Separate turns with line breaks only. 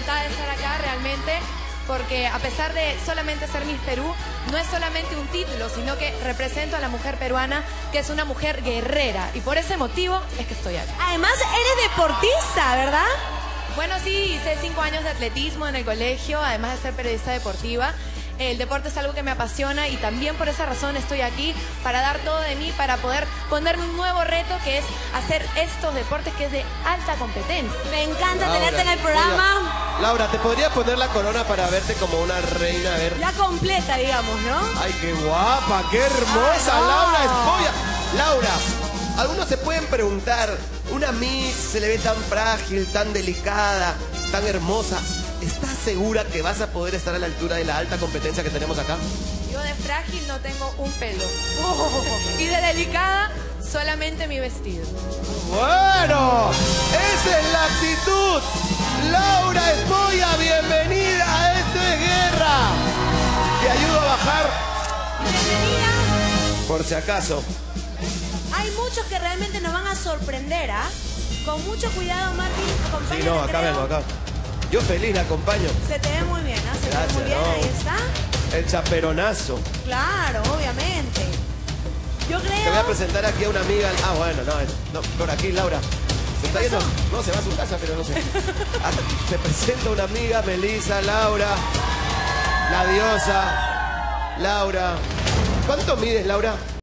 encantada de estar acá realmente, porque a pesar de solamente ser Miss Perú, no es solamente un título, sino que represento a la mujer peruana, que es una mujer guerrera, y por ese motivo es que estoy acá.
Además, eres deportista, ¿verdad?
Bueno, sí, hice 5 años de atletismo en el colegio, además de ser periodista deportiva. El deporte es algo que me apasiona y también por esa razón estoy aquí para dar todo de mí, para poder ponerme un nuevo reto, que es hacer estos deportes que es de alta competencia.
Me encanta
Laura,
tenerte en el programa.
oiga, Laura, ¿te podría poner la corona para verte como una reina? A ver.
Ya completa, digamos, ¿no?
Ay, qué guapa, qué hermosa,
Ay, no.
Laura Espolla. Laura, algunos se pueden preguntar, una Miss se le ve tan frágil, tan delicada, tan hermosa. ¿Estás segura que vas a poder estar a la altura de la alta competencia que tenemos acá?
Yo de frágil no tengo un pelo. Y de delicada, solamente mi vestido.
Bueno, esa es la actitud. Laura Espolla, bienvenida a Esto es Guerra. Te ayudo a bajar,
Bienvenida.
por si acaso.
Hay muchos que realmente nos van a sorprender, ¿ah? Con mucho cuidado, Martín.
Sí,
Acompáñame,
no, acá
creo.
vengo, acá. Yo feliz la acompaño.
Se te ve muy bien, ¿ah? Se
Gracias,
te ve muy bien,
no.
ahí está.
El chaperonazo.
Claro, obviamente. Yo
Te voy a
creo...
presentar aquí a una amiga. Ah, bueno, no, por aquí, Laura. ¿Se está yendo? No, se va a su casa, pero no sé. Te presento a una amiga, Melissa, Laura. La diosa. Laura. ¿Cuánto mides, Laura?